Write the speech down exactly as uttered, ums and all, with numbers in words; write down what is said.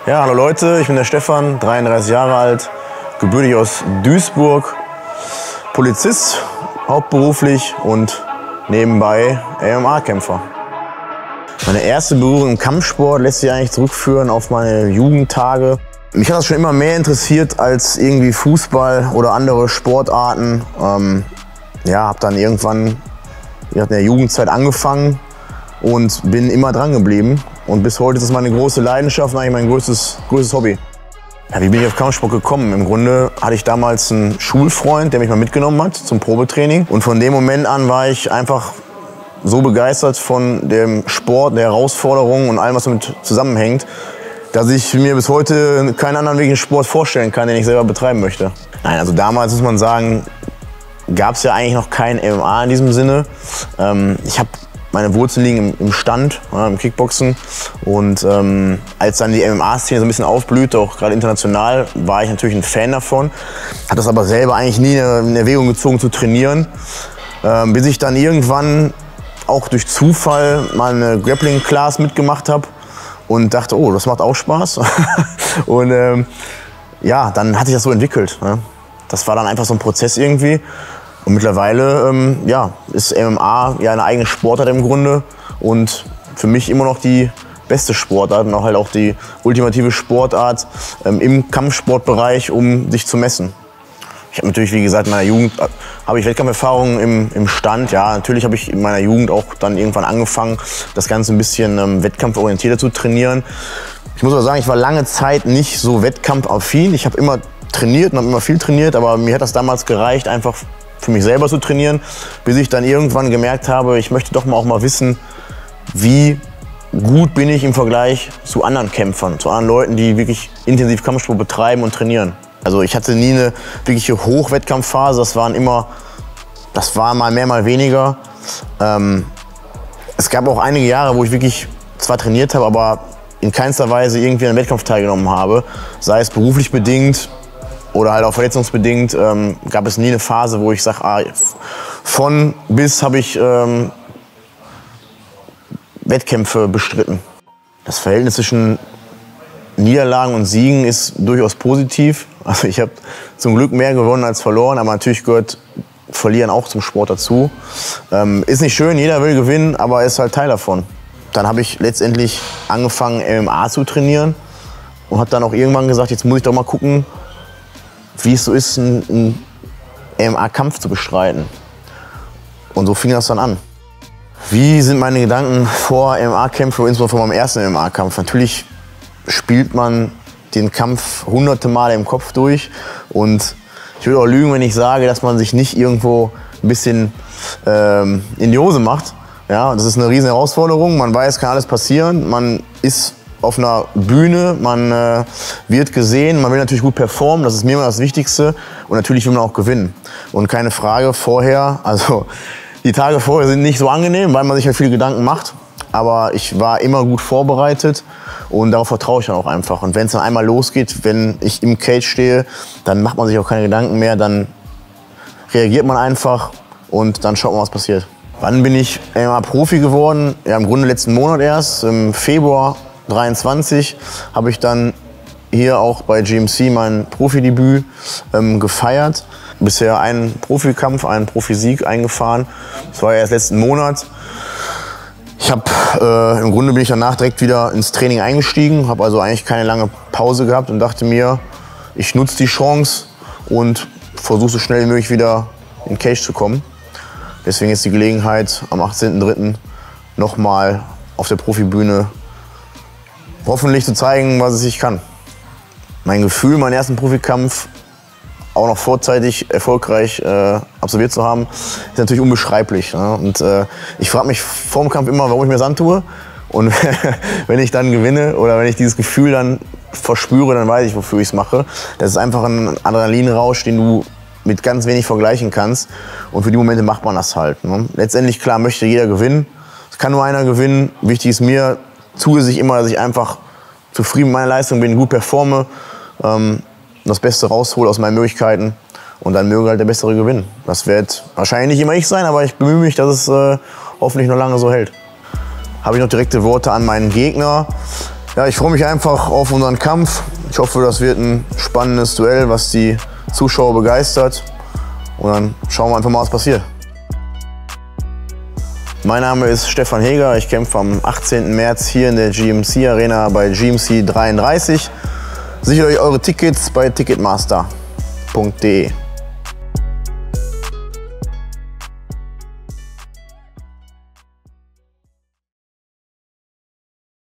Ja, hallo Leute, ich bin der Stefan, dreiunddreißig Jahre alt, gebürtig aus Duisburg, Polizist, hauptberuflich und nebenbei M M A-Kämpfer. Meine erste Berührung im Kampfsport lässt sich eigentlich zurückführen auf meine Jugendtage. Mich hat das schon immer mehr interessiert als irgendwie Fußball oder andere Sportarten. Ähm, ja, habe dann irgendwann in der Jugendzeit angefangen und bin immer dran geblieben. Und bis heute ist es meine große Leidenschaft und eigentlich mein größtes, größtes Hobby. Ja, wie bin ich auf Kampfsport gekommen? Im Grunde hatte ich damals einen Schulfreund, der mich mal mitgenommen hat zum Probetraining. Und von dem Moment an war ich einfach so begeistert von dem Sport, der Herausforderung und allem, was damit zusammenhängt, dass ich mir bis heute keinen anderen wirklichen Sport vorstellen kann, den ich selber betreiben möchte. Nein, also damals muss man sagen, gab es ja eigentlich noch kein M M A in diesem Sinne. Ähm, ich habe meine Wurzeln liegen im, im Stand, ja, im Kickboxen. Und ähm, als dann die M M A-Szene so ein bisschen aufblühte, auch gerade international, war ich natürlich ein Fan davon. Hat das aber selber eigentlich nie in Erwägung gezogen zu trainieren. Ähm, bis ich dann irgendwann auch durch Zufall mal eine Grappling-Class mitgemacht habe und dachte, oh, das macht auch Spaß. Und ähm, ja, dann hat sich das so entwickelt. Ne? Das war dann einfach so ein Prozess irgendwie. Und mittlerweile ähm, ja, ist M M A ja eine eigene Sportart im Grunde und für mich immer noch die beste Sportart und auch halt auch die ultimative Sportart ähm, im Kampfsportbereich, um sich zu messen. Ich habe natürlich, wie gesagt, in meiner Jugend habe ich Wettkampferfahrungen im, im Stand. Ja, natürlich habe ich in meiner Jugend auch dann irgendwann angefangen, das Ganze ein bisschen ähm, wettkampforientierter zu trainieren. Ich muss aber sagen, ich war lange Zeit nicht so wettkampfaffin. Ich habe immer trainiert und habe immer viel trainiert, aber mir hat das damals gereicht, einfach für mich selber zu trainieren, bis ich dann irgendwann gemerkt habe, ich möchte doch mal auch mal wissen, wie gut bin ich im Vergleich zu anderen Kämpfern, zu anderen Leuten, die wirklich intensiv Kampfsport betreiben und trainieren. Also ich hatte nie eine wirkliche Hochwettkampfphase, das waren immer, das war mal mehr, mal weniger. Ähm, es gab auch einige Jahre, wo ich wirklich zwar trainiert habe, aber in keinster Weise irgendwie an einem Wettkampf teilgenommen habe, sei es beruflich bedingt oder halt auch verletzungsbedingt, ähm, gab es nie eine Phase, wo ich sage, ah, von bis habe ich ähm, Wettkämpfe bestritten. Das Verhältnis zwischen Niederlagen und Siegen ist durchaus positiv. Also ich habe zum Glück mehr gewonnen als verloren, aber natürlich gehört Verlieren auch zum Sport dazu. Ähm, ist nicht schön, jeder will gewinnen, aber ist halt Teil davon. Dann habe ich letztendlich angefangen, M M A zu trainieren und habe dann auch irgendwann gesagt, jetzt muss ich doch mal gucken, wie es so ist, einen, einen M M A-Kampf zu bestreiten. Und so fing das dann an. Wie sind meine Gedanken vor M M A-Kämpfen, insbesondere vor meinem ersten M M A-Kampf? Natürlich spielt man den Kampf hunderte Male im Kopf durch. Und ich würde auch lügen, wenn ich sage, dass man sich nicht irgendwo ein bisschen ähm, in die Hose macht. Ja, das ist eine riesen Herausforderung. Man weiß, kann alles passieren. Man ist auf einer Bühne, man äh, wird gesehen, man will natürlich gut performen, das ist mir immer das Wichtigste. Und natürlich will man auch gewinnen. Und keine Frage, vorher, also die Tage vorher sind nicht so angenehm, weil man sich ja viele Gedanken macht. Aber ich war immer gut vorbereitet und darauf vertraue ich dann auch einfach. Und wenn es dann einmal losgeht, wenn ich im Cage stehe, dann macht man sich auch keine Gedanken mehr, dann reagiert man einfach und dann schaut man, was passiert. Wann bin ich M M A-Profi geworden? Ja, im Grunde letzten Monat erst, im Februar dreiundzwanzig, habe ich dann hier auch bei G M C mein Profidebüt ähm, gefeiert. Bisher einen Profikampf, einen Profisieg eingefahren. Das war ja erst letzten Monat. Ich habe äh, im Grunde bin ich danach direkt wieder ins Training eingestiegen, habe also eigentlich keine lange Pause gehabt und dachte mir, ich nutze die Chance und versuche so schnell wie möglich wieder in den Cage zu kommen. Deswegen ist die Gelegenheit, am achtzehnten dritten nochmal auf der Profibühne hoffentlich zu zeigen, was ich kann. Mein Gefühl, meinen ersten Profikampf auch noch vorzeitig erfolgreich äh, absolviert zu haben, ist natürlich unbeschreiblich. Ne? Und äh, ich frage mich vor dem Kampf immer, warum ich mir das antue. Und wenn ich dann gewinne oder wenn ich dieses Gefühl dann verspüre, dann weiß ich, wofür ich es mache. Das ist einfach ein Adrenalinrausch, den du mit ganz wenig vergleichen kannst. Und für die Momente macht man das halt. Ne? Letztendlich, klar, möchte jeder gewinnen. Es kann nur einer gewinnen. Wichtig ist mir, zusätzlich immer, dass ich einfach zufrieden mit meiner Leistung bin, gut performe, ähm, das Beste raushole aus meinen Möglichkeiten und dann möge halt der Bessere gewinnen. Das wird wahrscheinlich nicht immer ich sein, aber ich bemühe mich, dass es äh, hoffentlich noch lange so hält. Habe ich noch direkte Worte an meinen Gegner. Ja, ich freue mich einfach auf unseren Kampf. Ich hoffe, das wird ein spannendes Duell, was die Zuschauer begeistert. Und dann schauen wir einfach mal, was passiert. Mein Name ist Stefan Heger. Ich kämpfe am achtzehnten März hier in der G M C Arena bei G M C dreiunddreißig. Sichert euch eure Tickets bei ticketmaster punkt de.